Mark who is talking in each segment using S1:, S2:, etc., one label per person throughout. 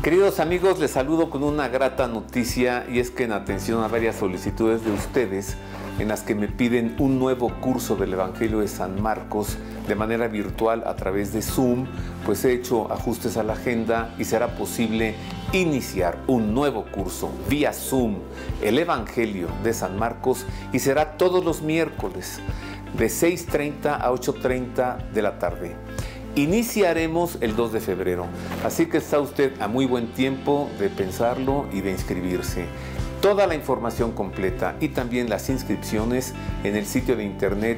S1: Queridos amigos, les saludo con una grata noticia, y es que en atención a varias solicitudes de ustedes en las que me piden un nuevo curso del Evangelio de San Marcos de manera virtual a través de Zoom, pues he hecho ajustes a la agenda y será posible iniciar un nuevo curso vía Zoom, el Evangelio de San Marcos, y será todos los miércoles de 6:30 a 8:30 de la tarde. Iniciaremos el 2 de febrero, así que está usted a muy buen tiempo de pensarlo y de inscribirse. Toda la información completa y también las inscripciones en el sitio de internet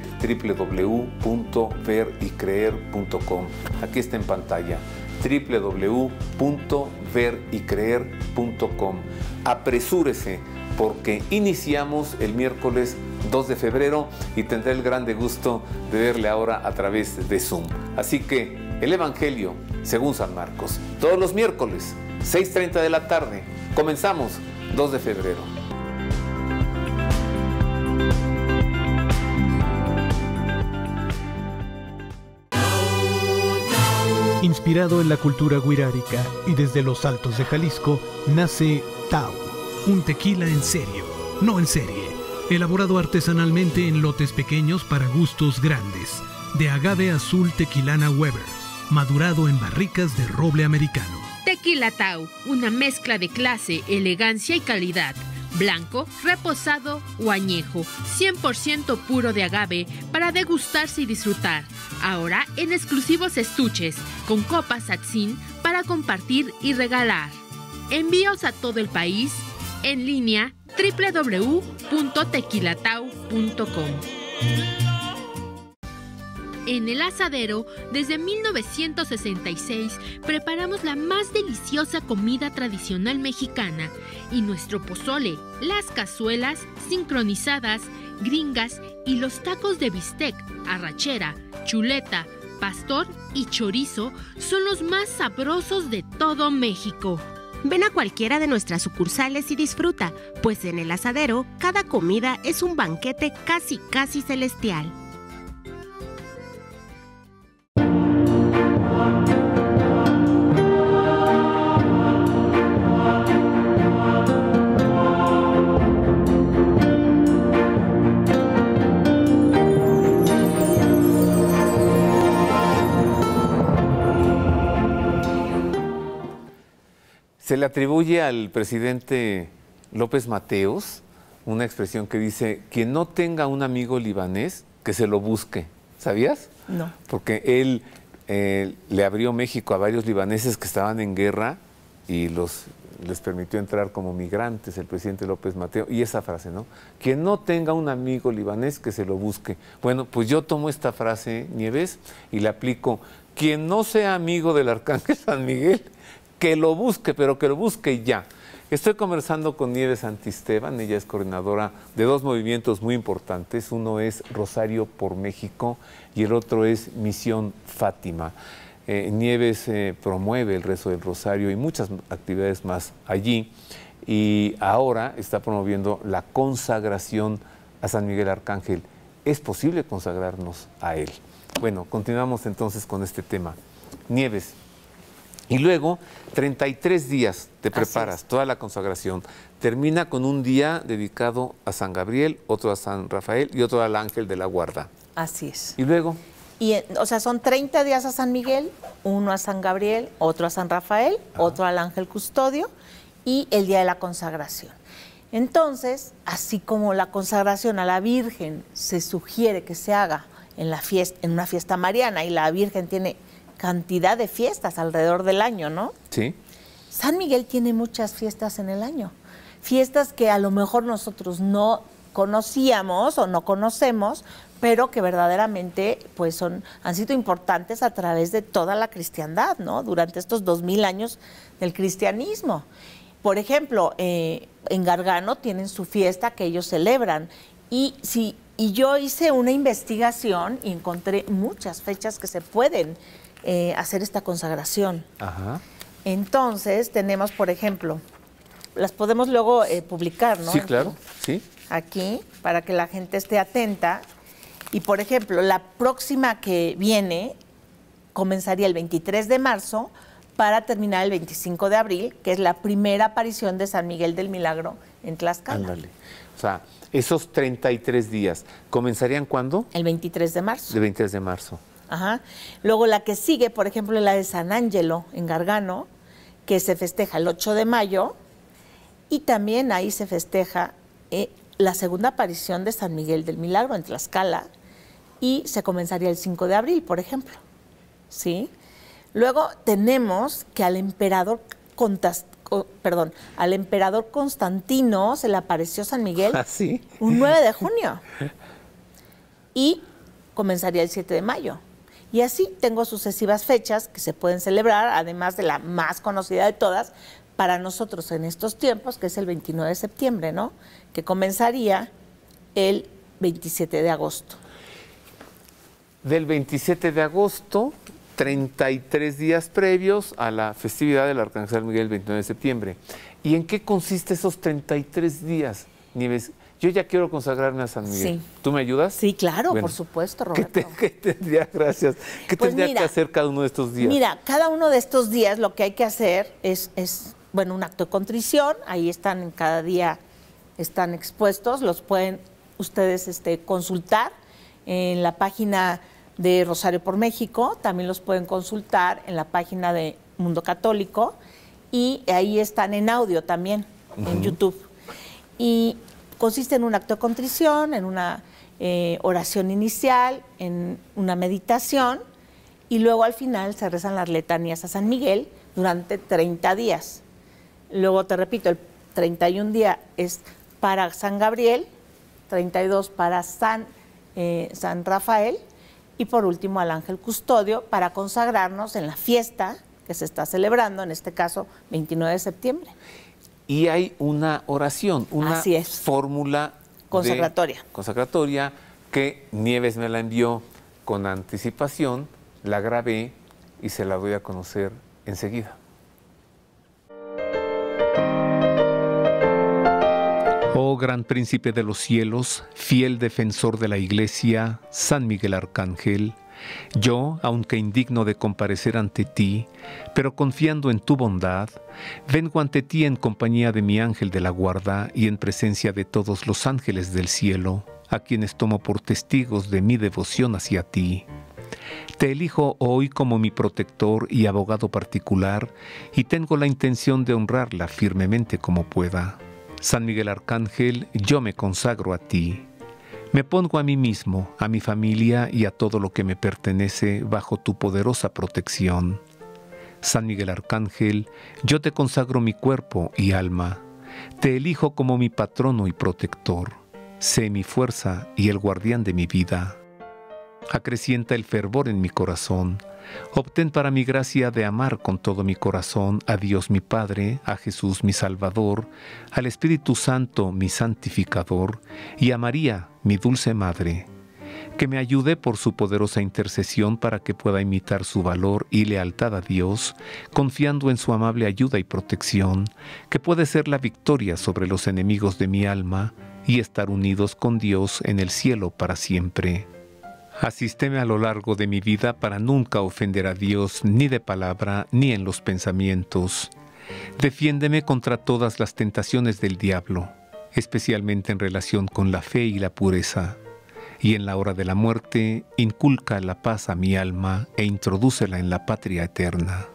S1: www.verycreer.com. Aquí está en pantalla, www.verycreer.com. Apresúrese, porque iniciamos el miércoles 2 de febrero y tendré el grande gusto de verle ahora a través de Zoom. Así que el Evangelio según San Marcos, todos los miércoles, 6:30 de la tarde. Comenzamos 2 de febrero.
S2: Inspirado en la cultura wixárika y desde los Altos de Jalisco, nace Tao, un tequila en serio, no en serie, elaborado artesanalmente en lotes pequeños para gustos grandes, de agave azul tequilana Weber, madurado en barricas de roble americano.
S3: Tequila Tao, una mezcla de clase, elegancia y calidad. Blanco, reposado o añejo, 100% puro de agave para degustarse y disfrutar. Ahora en exclusivos estuches, con copas Saxin para compartir y regalar. Envíos a todo el país, en línea www.tequilatao.com. En El Asadero, desde 1966, preparamos la más deliciosa comida tradicional mexicana y nuestro pozole, las cazuelas sincronizadas, gringas y los tacos de bistec, arrachera, chuleta, pastor y chorizo son los más sabrosos de todo México.
S4: Ven a cualquiera de nuestras sucursales y disfruta, pues en El Asadero cada comida es un banquete casi celestial.
S1: Se le atribuye al presidente López Mateos una expresión que dice: quien no tenga un amigo libanés, que se lo busque. ¿Sabías?
S5: No.
S1: Porque él le abrió México a varios libaneses que estaban en guerra y les permitió entrar como migrantes, el presidente López Mateos. Y esa frase, ¿no? Quien no tenga un amigo libanés, que se lo busque. Bueno, pues yo tomo esta frase, Nieves, y la aplico. Quien no sea amigo del Arcángel San Miguel, que lo busque, pero que lo busque ya. Estoy conversando con Nieves Santisteban, ella es coordinadora de dos movimientos muy importantes. Uno es Rosario por México y el otro es Misión Fátima. Nieves promueve el rezo del Rosario y muchas actividades más allí, y ahora está promoviendo la consagración a San Miguel Arcángel. ¿Es posible consagrarnos a él? Bueno, continuamos entonces con este tema. Nieves, y luego 33 días te preparas, toda la consagración. Termina con un día dedicado a San Gabriel, otro a San Rafael y otro al Ángel de la Guarda.
S5: Así es.
S1: ¿Y luego?
S5: O sea, son 30 días a San Miguel, uno a San Gabriel, otro a San Rafael, otro al Ángel Custodio y el día de la consagración. Entonces, así como la consagración a la Virgen se sugiere que se haga en una fiesta mariana, y la Virgen tiene cantidad de fiestas alrededor del año, ¿no?
S1: Sí.
S5: San Miguel tiene muchas fiestas en el año, fiestas que a lo mejor nosotros no conocíamos o no conocemos, pero que verdaderamente pues han sido importantes a través de toda la cristiandad, ¿no? Durante estos 2000 años del cristianismo. Por ejemplo, en Gargano tienen su fiesta que ellos celebran, y yo hice una investigación y encontré muchas fechas que se pueden hacer esta consagración.
S1: Ajá.
S5: Entonces tenemos, por ejemplo, las podemos luego publicar, ¿no?
S1: Sí, claro, sí.
S5: Aquí, para que la gente esté atenta. Y, por ejemplo, la próxima que viene comenzaría el 23 de marzo, para terminar el 25 de abril, que es la primera aparición de San Miguel del Milagro en Tlaxcala.
S1: Ándale. O sea, esos 33 días, ¿comenzarían cuándo?
S5: El 23 de marzo.
S1: El 23 de marzo.
S5: Ajá. Luego la que sigue, por ejemplo, es la de San Ángelo en Gargano, que se festeja el 8 de mayo, y también ahí se festeja la segunda aparición de San Miguel del Milagro en Tlaxcala, y se comenzaría el 5 de abril, por ejemplo. ¿Sí? Luego tenemos que al emperador Constantino se le apareció San Miguel
S1: ¿Sí?
S5: un 9 de junio y comenzaría el 7 de mayo. Y así tengo sucesivas fechas que se pueden celebrar, además de la más conocida de todas para nosotros en estos tiempos, que es el 29 de septiembre, ¿no? Que comenzaría el 27 de agosto.
S1: Del 27 de agosto, 33 días previos a la festividad del Arcángel Miguel el 29 de septiembre. ¿Y en qué consiste esos 33 días, Nieves? Yo ya quiero consagrarme a San Miguel.
S5: Sí.
S1: ¿Tú me ayudas?
S5: Sí, claro,
S1: Bueno,
S5: por supuesto, Roberto.
S1: ¿Qué tendría, gracias, qué
S5: Pues
S1: tendría
S5: mira,
S1: que hacer cada uno de estos días?
S5: Mira, cada uno de estos días lo que hay que hacer es bueno, un acto de contrición. Ahí están, en cada día están expuestos, los pueden ustedes consultar en la página de Rosario por México, también los pueden consultar en la página de Mundo Católico, y ahí están en audio también, en YouTube. Y consiste en un acto de contrición, en una oración inicial, en una meditación, y luego al final se rezan las letanías a San Miguel durante 30 días. Luego te repito, el 31 día es para San Gabriel, 32 para San Rafael, y por último al ángel custodio, para consagrarnos en la fiesta que se está celebrando, en este caso 29 de septiembre.
S1: Y hay una oración, una
S5: Así es.
S1: fórmula
S5: Consagratoria.
S1: Que Nieves me la envió con anticipación, la grabé y se la doy a conocer enseguida. Oh gran príncipe de los cielos, fiel defensor de la Iglesia, San Miguel Arcángel, yo, aunque indigno de comparecer ante ti, pero confiando en tu bondad, vengo ante ti en compañía de mi ángel de la guarda y en presencia de todos los ángeles del cielo, a quienes tomo por testigos de mi devoción hacia ti. Te elijo hoy como mi protector y abogado particular, y tengo la intención de honrarla firmemente como pueda. San Miguel Arcángel, yo me consagro a ti. Me pongo a mí mismo, a mi familia y a todo lo que me pertenece bajo tu poderosa protección. San Miguel Arcángel, yo te consagro mi cuerpo y alma. Te elijo como mi patrono y protector. Sé mi fuerza y el guardián de mi vida. Acrecienta el fervor en mi corazón. Obtén para mi gracia de amar con todo mi corazón a Dios mi Padre, a Jesús mi Salvador, al Espíritu Santo mi santificador, y a María, mi dulce Madre. Que me ayude por su poderosa intercesión para que pueda imitar su valor y lealtad a Dios, confiando en su amable ayuda y protección, que puede ser la victoria sobre los enemigos de mi alma y estar unidos con Dios en el cielo para siempre. Asísteme a lo largo de mi vida para nunca ofender a Dios ni de palabra ni en los pensamientos. Defiéndeme contra todas las tentaciones del diablo, especialmente en relación con la fe y la pureza. Y en la hora de la muerte, inculca la paz a mi alma e introdúcela en la patria eterna.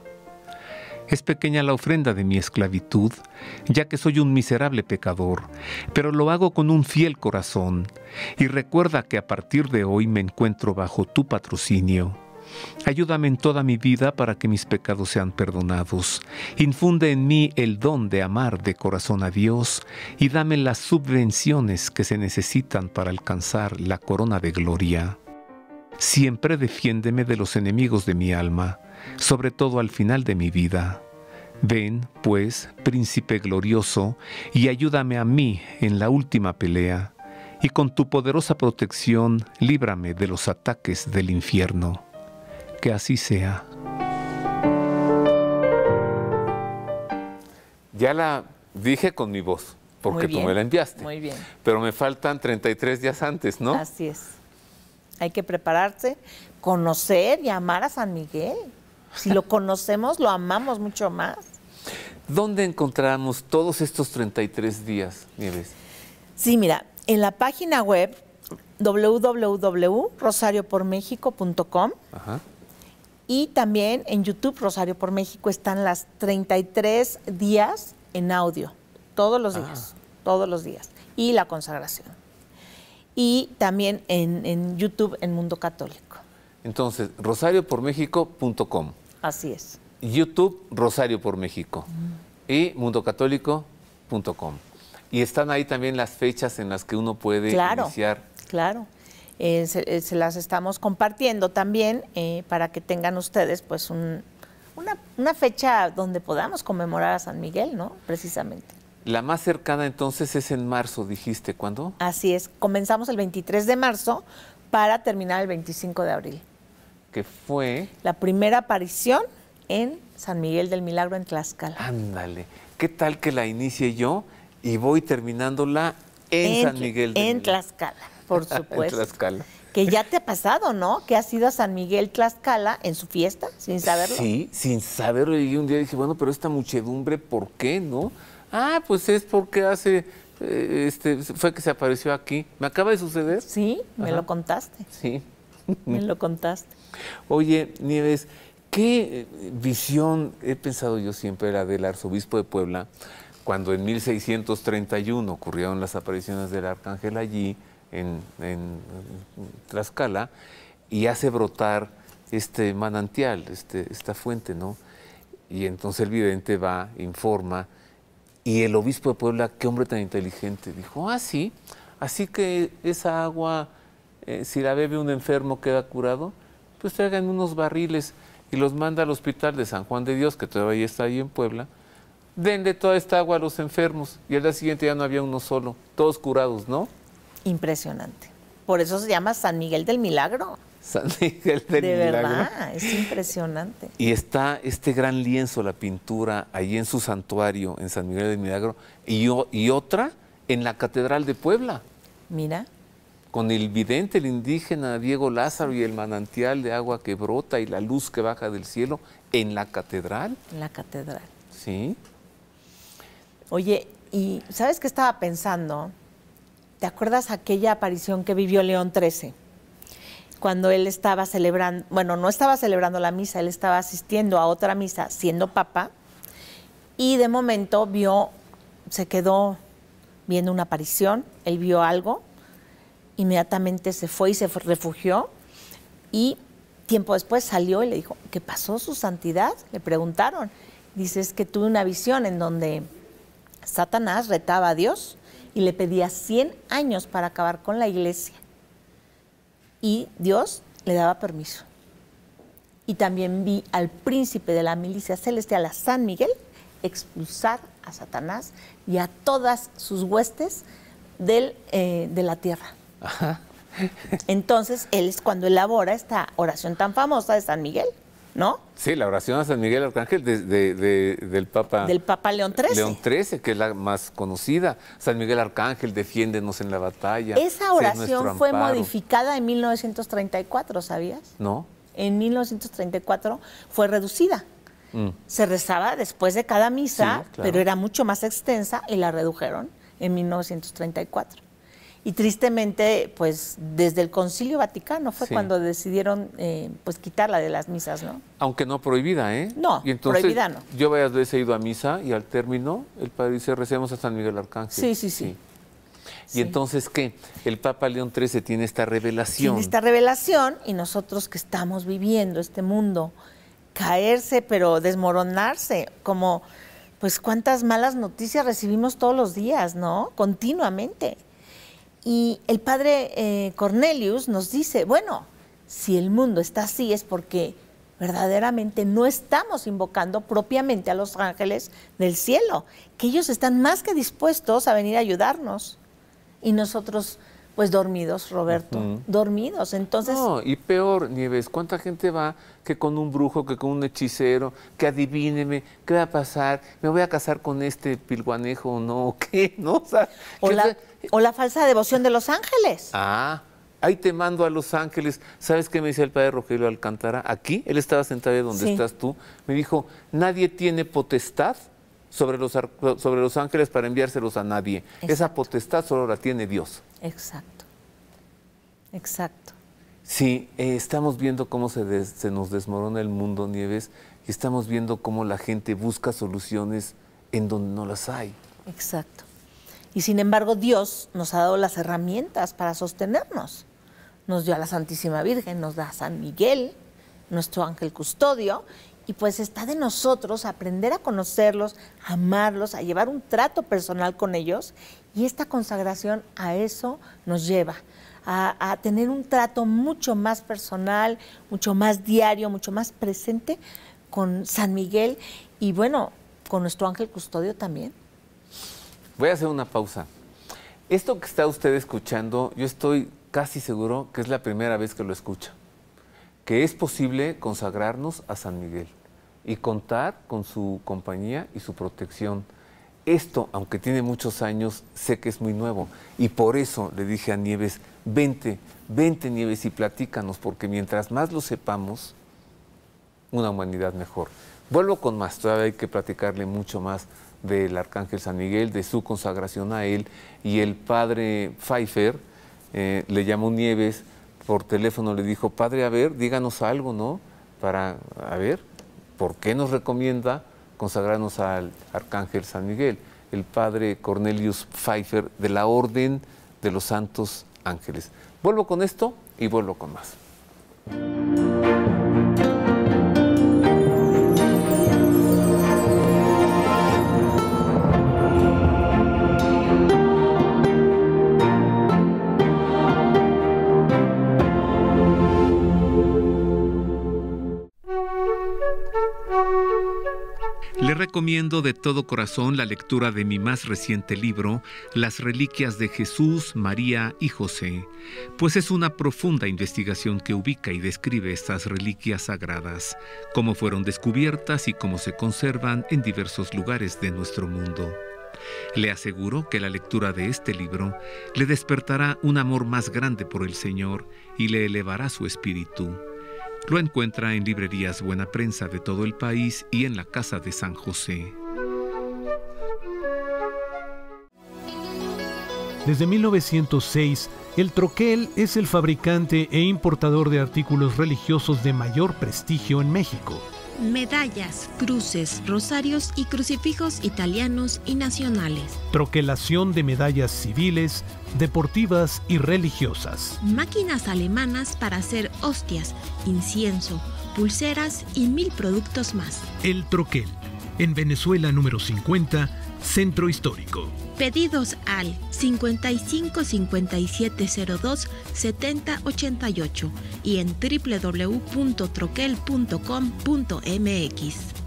S1: Es pequeña la ofrenda de mi esclavitud, ya que soy un miserable pecador, pero lo hago con un fiel corazón, y recuerda que a partir de hoy me encuentro bajo tu patrocinio. Ayúdame en toda mi vida para que mis pecados sean perdonados. Infunde en mí el don de amar de corazón a Dios y dame las subvenciones que se necesitan para alcanzar la corona de gloria. Siempre defiéndeme de los enemigos de mi alma, sobre todo al final de mi vida. Ven, pues, príncipe glorioso, y ayúdame a mí en la última pelea, y con tu poderosa protección líbrame de los ataques del infierno. Que así sea. Ya la dije con mi voz, porque tú me la enviaste.
S5: Muy bien.
S1: Pero me faltan 33 días antes, ¿no?
S5: Así es. Hay que prepararse, conocer y amar a San Miguel. Si lo conocemos, lo amamos mucho más.
S1: ¿Dónde encontramos todos estos 33 días, Nieves?
S5: Sí, mira, en la página web www.rosariopormexico.com y también en YouTube Rosario por México están las 33 días en audio, todos los días, y la consagración. Y también en YouTube en Mundo Católico.
S1: Entonces, rosariopormexico.com.
S5: Así es.
S1: YouTube Rosario por México y mundocatólico.com. Y están ahí también las fechas en las que uno puede iniciar. Claro.
S5: Se las estamos compartiendo también para que tengan ustedes pues una fecha donde podamos conmemorar a San Miguel, ¿no? Precisamente.
S1: La más cercana entonces es en marzo, dijiste, ¿cuándo?
S5: Así es, comenzamos el 23 de marzo para terminar el 25 de abril.
S1: Que fue
S5: la primera aparición en San Miguel del Milagro en Tlaxcala.
S1: Ándale, ¿qué tal que la inicie yo y voy terminándola en San Miguel del Milagro?
S5: En Tlaxcala, por supuesto.
S1: En Tlaxcala.
S5: Que ya te ha pasado, ¿no? Que has ido a San Miguel Tlaxcala en su fiesta, sin saberlo.
S1: Sí, sin saberlo. Y un día dije, bueno, pero esta muchedumbre, ¿por qué, no? Ah, pues es porque fue que se apareció aquí. ¿Me acaba de suceder?
S5: Sí, me lo contaste.
S1: Sí.
S5: Me lo contaste.
S1: Oye, Nieves, ¿qué visión he pensado yo siempre la del arzobispo de Puebla cuando en 1631 ocurrieron las apariciones del arcángel allí en Tlaxcala y hace brotar este manantial, esta fuente, ¿no? Y entonces el vidente va, informa, y el obispo de Puebla, qué hombre tan inteligente, dijo, sí, así que esa agua, si la bebe un enfermo queda curado, pues traigan unos barriles y los manda al hospital de San Juan de Dios, que todavía está ahí en Puebla, denle toda esta agua a los enfermos, y al día siguiente ya no había uno solo, todos curados, ¿no?
S5: Impresionante. Por eso se llama San Miguel del Milagro.
S1: San Miguel del Milagro.
S5: De verdad, es impresionante.
S1: Y está este gran lienzo, la pintura, allí en su santuario, en San Miguel del Milagro, y otra en la Catedral de Puebla.
S5: Mira.
S1: Con el vidente, el indígena Diego Lázaro y el manantial de agua que brota y la luz que baja del cielo en la catedral.
S5: En la catedral.
S1: Sí.
S5: Oye, ¿y sabes qué estaba pensando? ¿Te acuerdas aquella aparición que vivió León XIII? Cuando él estaba celebrando, bueno, no estaba celebrando la misa, él estaba asistiendo a otra misa siendo papa y de momento se quedó viendo una aparición, él vio algo, inmediatamente se fue y se refugió y tiempo después salió y le dijo, ¿qué pasó, su santidad? Le preguntaron. Dice, es que tuve una visión en donde Satanás retaba a Dios y le pedía 100 años para acabar con la iglesia. Y Dios le daba permiso. Y también vi al príncipe de la milicia celestial, a San Miguel, expulsar a Satanás y a todas sus huestes de la tierra.
S1: Ajá.
S5: Entonces, él es cuando elabora esta oración tan famosa de San Miguel, ¿no?
S1: Sí, la oración a San Miguel Arcángel del Papa.
S5: Del Papa León XIII.
S1: León XIII, que es la más conocida. San Miguel Arcángel, defiéndenos en la batalla.
S5: Esa oración fue modificada en 1934, ¿sabías?
S1: No.
S5: En 1934 fue reducida. Se rezaba después de cada misa, sí, claro, pero era mucho más extensa y la redujeron en 1934. Y tristemente, pues desde el Concilio Vaticano fue cuando decidieron pues quitarla de las misas, ¿no?
S1: Aunque no prohibida, ¿eh?
S5: No,
S1: y entonces,
S5: prohibida no.
S1: Yo varias veces he ido a misa y al término el padre dice, recemos a San Miguel Arcángel.
S5: Sí.
S1: Y entonces, ¿qué? El Papa León XIII tiene esta revelación.
S5: Tiene esta revelación y nosotros que estamos viviendo este mundo, caerse, pero desmoronarse, como pues cuántas malas noticias recibimos todos los días, ¿no? Continuamente. Y el padre Cornelius nos dice, bueno, si el mundo está así es porque verdaderamente no estamos invocando propiamente a los ángeles del cielo, que ellos están más que dispuestos a venir a ayudarnos. Y nosotros, pues dormidos, Roberto, dormidos. Entonces,
S1: no, y peor, Nieves, ¿cuánta gente va que con un brujo, que con un hechicero, que adivíneme, qué va a pasar? ¿Me voy a casar con este pilguanejo o no? ¿Qué? ¿No?
S5: O la falsa devoción de los ángeles.
S1: Ah, ahí te mando a Los Ángeles. ¿Sabes qué me decía el padre Rogelio Alcántara? Aquí, él estaba sentado ahí donde estás tú, me dijo, nadie tiene potestad sobre los ángeles para enviárselos a nadie.
S5: Exacto.
S1: Esa potestad solo la tiene Dios.
S5: Exacto. Exacto.
S1: Sí, estamos viendo cómo se nos desmorona el mundo, Nieves, y estamos viendo cómo la gente busca soluciones en donde no las hay.
S5: Exacto. Y sin embargo, Dios nos ha dado las herramientas para sostenernos. Nos dio a la Santísima Virgen, nos da a San Miguel, nuestro ángel custodio, y pues está de nosotros aprender a conocerlos, a amarlos, a llevar un trato personal con ellos, y esta consagración a eso nos lleva, a tener un trato mucho más personal, mucho más diario, mucho más presente con San Miguel y bueno, con nuestro ángel custodio también.
S1: Voy a hacer una pausa. Esto que está usted escuchando, yo estoy casi seguro que es la primera vez que lo escucha. Que es posible consagrarnos a San Miguel y contar con su compañía y su protección. Esto, aunque tiene muchos años, sé que es muy nuevo. Y por eso le dije a Nieves, vente Nieves y platícanos, porque mientras más lo sepamos, una humanidad mejor. Vuelvo con más, todavía hay que platicarle mucho más del Arcángel San Miguel, de su consagración a él. Y el padre Pfeiffer le llamó Nieves por teléfono, le dijo, padre, a ver, díganos algo, ¿no? Para, a ver, ¿por qué nos recomienda consagrarnos al Arcángel San Miguel? El padre Cornelius Pfeiffer de la Orden de los Santos Ángeles. Vuelvo con esto y vuelvo con más.
S2: Le recomiendo de todo corazón la lectura de mi más reciente libro, Las Reliquias de Jesús, María y José, pues es una profunda investigación que ubica y describe estas reliquias sagradas, cómo fueron descubiertas y cómo se conservan en diversos lugares de nuestro mundo. Le aseguro que la lectura de este libro le despertará un amor más grande por el Señor y le elevará su espíritu. Lo encuentra en librerías Buena Prensa de todo el país y en la Casa de San José. Desde 1906, el Troquel es el fabricante e importador de artículos religiosos de mayor prestigio en México.
S4: Medallas, cruces, rosarios y crucifijos italianos y nacionales.
S2: Troquelación de medallas civiles, deportivas y religiosas.
S4: Máquinas alemanas para hacer hostias, incienso, pulseras y 1000 productos más.
S2: El Troquel, en Venezuela número 50, Centro Histórico.
S4: Pedidos al 55 5702 7088 y en www.troquel.com.mx.